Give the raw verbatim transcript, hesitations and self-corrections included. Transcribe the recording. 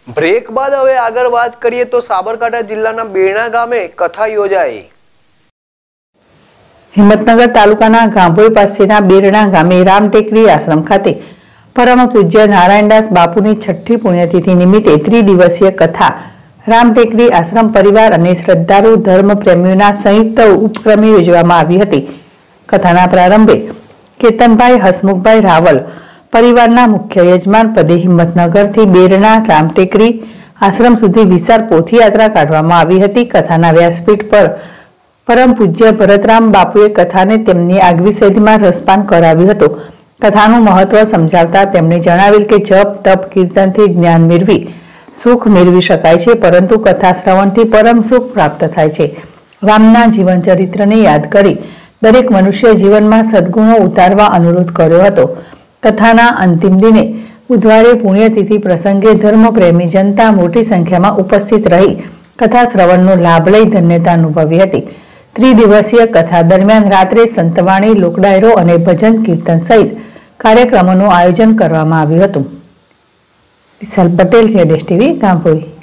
Break બાદ હવે આગળ વાત કરીએ તો સાબરકાંઠા જિલ્લાના બેરણા ગામે કથા યોજાઈ। હિંમતનગર તાલુકાના ગાંભોઈ પાસેના બેરણા ગામે રામટેકરી આશ્રમ ખાતે પરમ પૂજ્ય નારાયણદાસ બાપુની છઠ્ઠી પુણ્યતિથિ નિમિત્તે ત્રિદિવસીય કથા રામટેકરી આશ્રમ પરિવાર અને શ્રદ્ધાળુ ધર્મ પ્રેમીઓના સંયુક્ત ઉપક્રમે યોજવામાં આવી હતી। કથાના પ્રારંભે કેતનભાઈ હસમુખભાઈ રાવલ परिवारना मुख्य यजमान पदे हिम्मतनगरथी बेरना रामटेकरी आश्रम सुधी विशाल पोथी यात्रा काढवामां आवी हती। कथाना व्यासपीठ पर परम पूज्य भरतराम बापुए कथाने तेमनी आगवी शैलीमां रसपान कराव्युं हतुं। कथानुं महत्व समजावता तेमणे जणावेल के जप तप कीर्तनथी ज्ञान मेळवी सुख मेळवी शकाय छे, परंतु कथा श्रवणथी परम सुख प्राप्त थाय छे। रामना जीवन चरित्रने याद करी दरेक मनुष्य जीवनमां सद्गुणो उतारवा अनुरोध कर्यो हतो। कथाना अंतिम दिने बुधवारे पुण्यतिथि प्रसंगे धर्मप्रेमी जनता मोटी संख्या में उपस्थित रही कथा श्रवणनो लाभ लई धन्यता अनुभवी हती। त्रिदिवसीय कथा दरमियान रात्रे संतवाणी लोकडायरो और भजन कीर्तन सहित कार्यक्रमों आयोजन करवामां आव्युं हतुं। विशाल पटेल, जेडेश टीवी, गांभोई।